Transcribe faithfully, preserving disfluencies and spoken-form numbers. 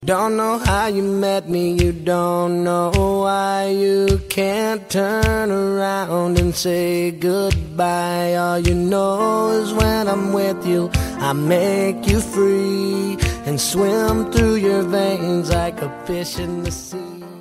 Don't know how you met me, you don't know why you can't turn around and say goodbye. All you know is when I'm with you, I make you free and swim through your veins like a fish in the sea.